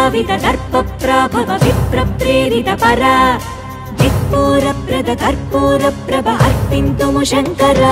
सर्पप्रावित दर्पप्राभव विप्रप्रेरित परा दिक्पूरप्रद कर्पूरप्रभ अर्पिन्तुमु शङ्करा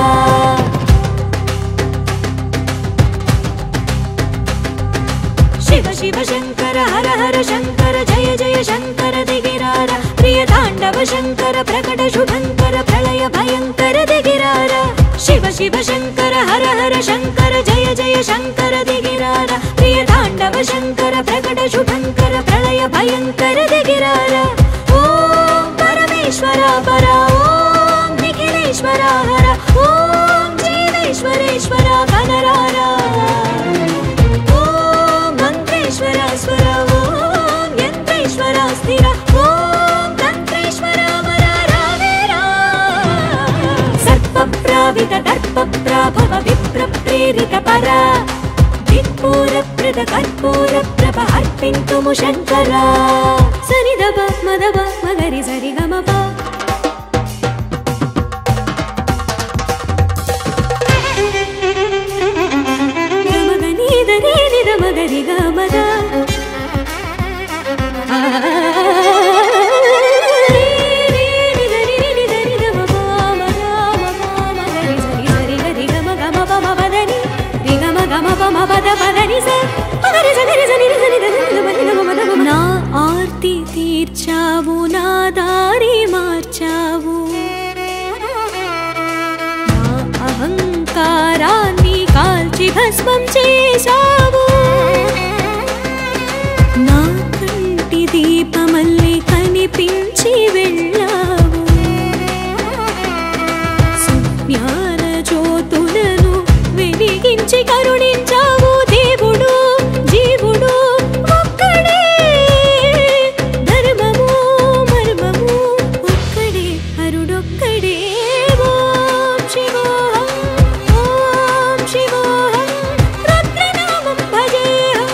शिव शिव शङ्कर हर हर शङ्कर जय जय शङ्कर दिगिरार प्रिय ताण्डव शङ्कर प्रकट शुभङ्कर प्रलय भयङ्कर दिगिरार शिव शिव शङ्कर हर हर शङ्कर जय जय शङ्कर दिगिरार प्रिय ताण्डव शङ्कर प्रकट शुभङ्कर प्रलय भयङ्कर दिगिरार ॐ परमेश्वर परा ॐ निखिलेश्वर हर ॐ जीवेश्वरेश्वर कनरारा स्वर ॐ यन्त्रेश्वर स्थिर ॐ तन्त्रेश्वर मरारावेरा सर्पप्रावित दर्पप्राभव विप्रप्रेरित परा दिक्पूरप्रद कर्पूरप्रभ अर्पिन्तुमु शङ्करा सनिदप मदप मगरि सरि गमप मगरि गमद నా ఆర్తి తీర్చావు నా దారి మార్చావు నా అహంకారాన్ని కాల్చి భస్మం చేశావు నా కంటి దీపమల్లే కనిపించి వెళ్ళావు సుజ్ఞాన జ్యోతులను వెలిగించి కరుణించావు దేవుడు జీవుడు ఒక్కడే ధర్మము మర్మము ఒక్కడే హరుడొక్కడే ఓం శివోహం ఓం శివోహం రుద్రనామం భజేహం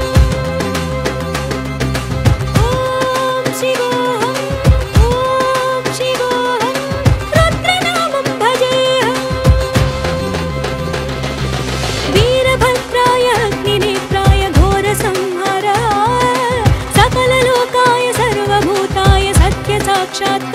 ఓం శివోహం ఓం శివోహం రుద్రనామం భజేహం वीरभद्राय अग्निनेत्राय घोरसंहाराय सकललोकाय सर्वभूताय सत्यसाक्षात्